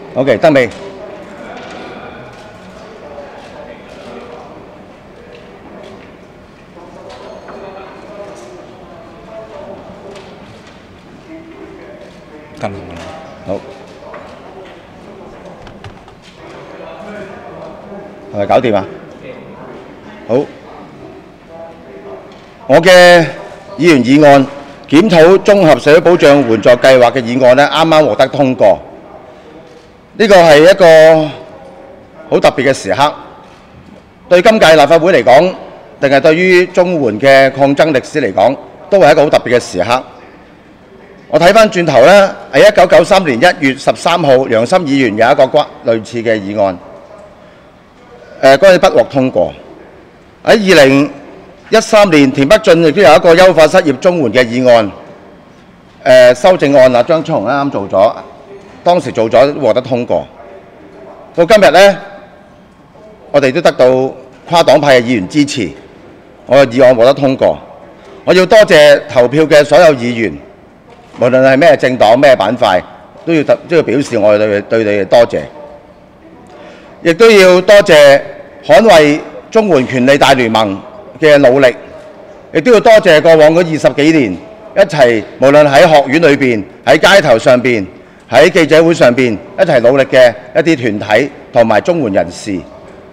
OK， 得未？ 得啦。 好，係咪搞掂啊？好，我嘅議員議案檢討綜合社會保障援助計劃嘅議案呢，啱啱獲得通過。呢個係一個好特別嘅時刻，對今屆立法會嚟講，定係對於綜援嘅抗爭歷史嚟講，都係一個好特別嘅時刻。我睇翻轉頭呢，係1993年1月13號，梁森議員有一個類似嘅議案，嗰陣不獲通過。喺2013年，田北俊亦都有一個優化失業綜援嘅議案，修正案啊，張超雄啱啱做咗，當時做咗獲得通過。到今日呢，我哋都得到跨黨派嘅議員支持，我嘅議案獲得通過。我要多謝投票嘅所有議員。無論係咩政黨、咩板塊，都要表示我哋對你哋多謝，亦都要多謝捍衛綜援權利大聯盟嘅努力，亦都要多謝過往嗰20幾年一齊，無論喺學院裏邊、喺街頭上邊、喺記者會上邊一齊努力嘅一啲團體同埋綜援人士。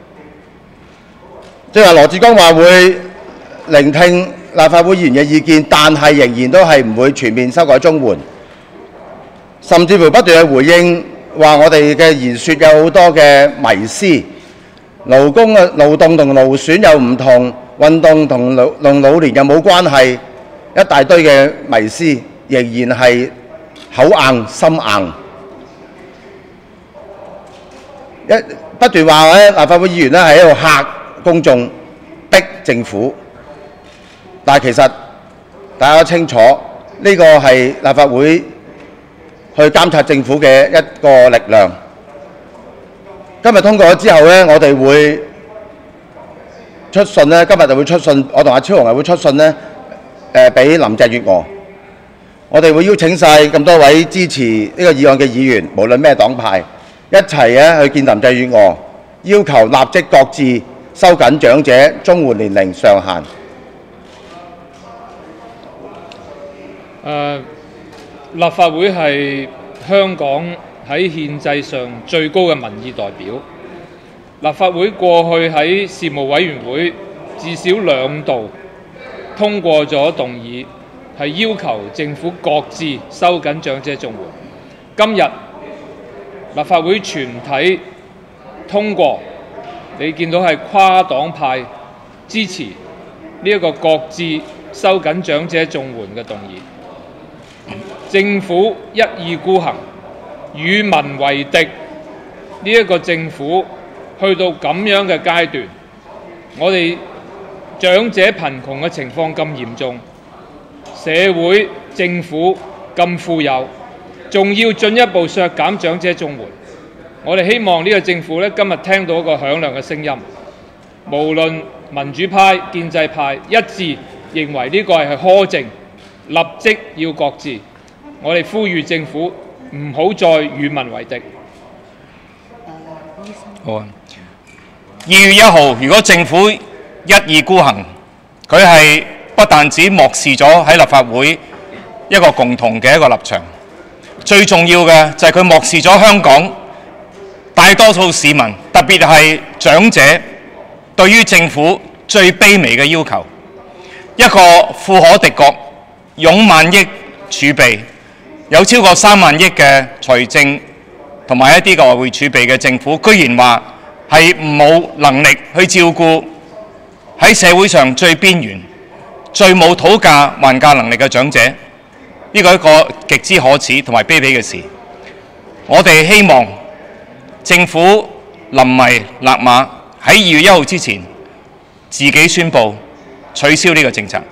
即係羅致光話會聆聽立法會議員嘅意見，但係仍然都係唔會全面修改綜援，甚至乎不斷去回應話我哋嘅言説有好多嘅迷思，勞動同勞損又唔同，運動同老年又冇關係，一大堆嘅迷思，仍然係口硬心硬，不斷話咧立法會議員咧係喺度嚇公眾，逼政府。但係其實大家都清楚，呢個係立法會去監察政府嘅一個力量。今日通過咗之後呢，我哋會出信呢，今日就會出信，我同阿超雄係會出信呢，俾林鄭月娥。我哋會邀請晒咁多位支持呢個議案嘅議員，無論咩黨派，一齊咧去見林鄭月娥，要求立即擱置收緊長者綜援年齡上限。 立法會係香港喺憲制上最高嘅民意代表。立法會過去喺事務委員會至少2度通過咗動議，係要求政府擱置收緊長者綜援。今日立法會全體通過，你見到係跨黨派支持呢一個擱置收緊長者綜援嘅動議。政府一意孤行，與民為敵，呢一個政府去到咁樣嘅階段，我哋長者貧窮嘅情況咁嚴重，社會政府咁富有，仲要進一步削減長者綜援。我哋希望呢個政府呢，今日聽到一個響亮嘅聲音，無論民主派、建制派一致認為呢個係苛政，立即要擱置。我哋呼籲政府唔好再與民為敵。 好啊！2月1號，如果政府一意孤行，佢係不但只漠視咗喺立法會一個共同嘅一個立場，最重要嘅就係佢漠視咗香港大多數市民，特別係長者對於政府最卑微嘅要求。一個富可敵國、擁萬億儲備，有超過3萬億嘅財政同埋一啲嘅外匯儲備嘅政府，居然話係冇能力去照顧喺社會上最邊緣、最冇討價還價能力嘅長者，呢個係一個極之可恥同埋卑鄙嘅事。我哋希望政府臨危勒馬，喺2月1號之前自己宣布取消呢個政策。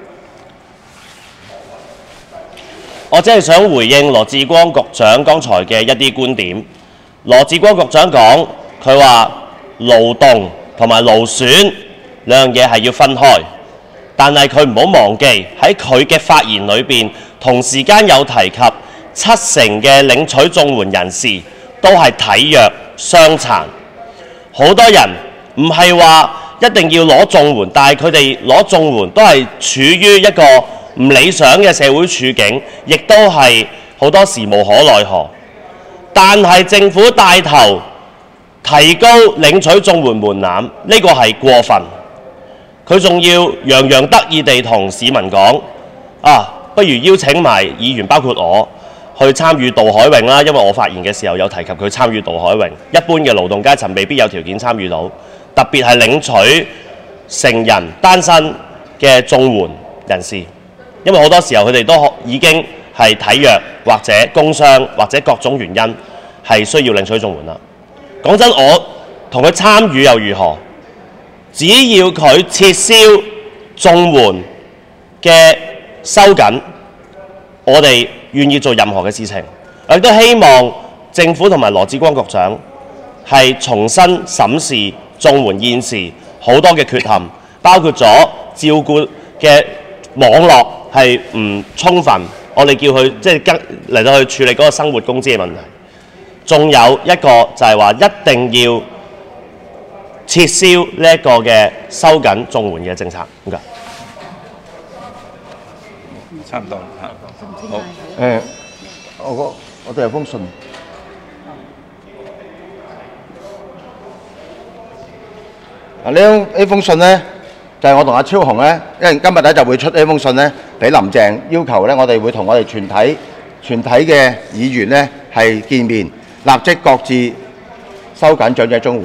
我只係想回應羅致光局長剛才嘅一啲觀點。羅致光局長講，佢話勞動同埋勞損兩樣嘢係要分開，但係佢唔好忘記喺佢嘅發言裏邊，同時間有提及70%嘅領取綜援人士都係體弱傷殘。好多人唔係話一定要攞綜援，但係佢哋攞綜援都係處於一個唔理想嘅社會處境，亦都係好多時無可奈何。但係政府帶頭提高領取綜援門檻，呢個係過分。佢仲要洋洋得意地同市民講：不如邀請埋議員，包括我，去參與渡海泳啦，因為我發言嘅時候有提及佢參與渡海泳。一般嘅勞動階層未必有條件參與到，特別係領取成人單身嘅綜援人士，因為好多時候佢哋都已經係體弱或者工傷或者各種原因係需要領取綜援啦。講真，我同佢參與又如何？只要佢撤銷綜援嘅收緊，我哋願意做任何嘅事情。我亦都希望政府同埋羅致光局長係重新審視綜援現時好多嘅缺陷，包括咗照顧嘅網絡係唔充分，我哋叫佢嚟到去處理嗰個生活工資嘅問題。仲有一個就係話一定要撤銷呢一個嘅收緊綜援嘅政策。唔該。 差唔多嚇。好。 我哋有封信。呢封信呢，就係我同阿超雄呢，因為今日呢就會出呢封信呢，俾林鄭，要求呢我哋會同我哋全體嘅議員呢係見面，立即擱置收緊長者綜援。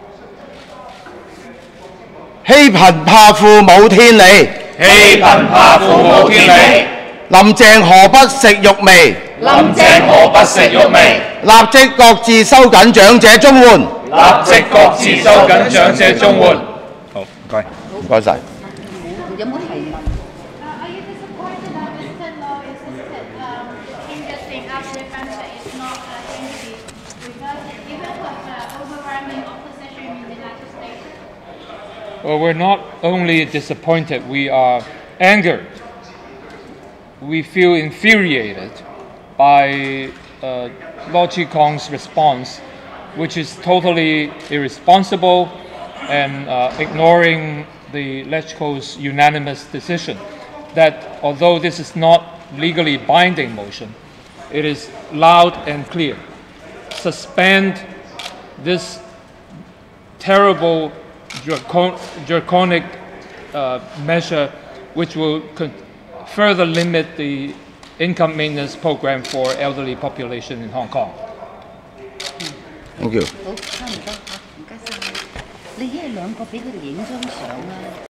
欺貧怕富冇天理， 欺貧怕富冇天理。 林鄭何不食肉糜？ 林鄭何不食肉糜？ 立即擱置收緊長者綜援。 立即擱置收緊長者綜援。好，唔該。 唔該晒。 有冇提問？ Are you disappointed that Mr. Law insisted in getting absolute benefit is not going to be reverted, given what overwhelming opposition in the United States? Well, we're not only disappointed, we are angered. We feel infuriated by Law Chi Kong's response, which is totally irresponsible and ignoring the LegCo's unanimous decision that although this is not legally binding motion, it is loud and clear. Suspend this terrible draconic measure which will further limit the income maintenance program for elderly population in Hong Kong. Thank you. 好，差唔多，唔該晒你。你一係兩個俾佢哋影張相啦。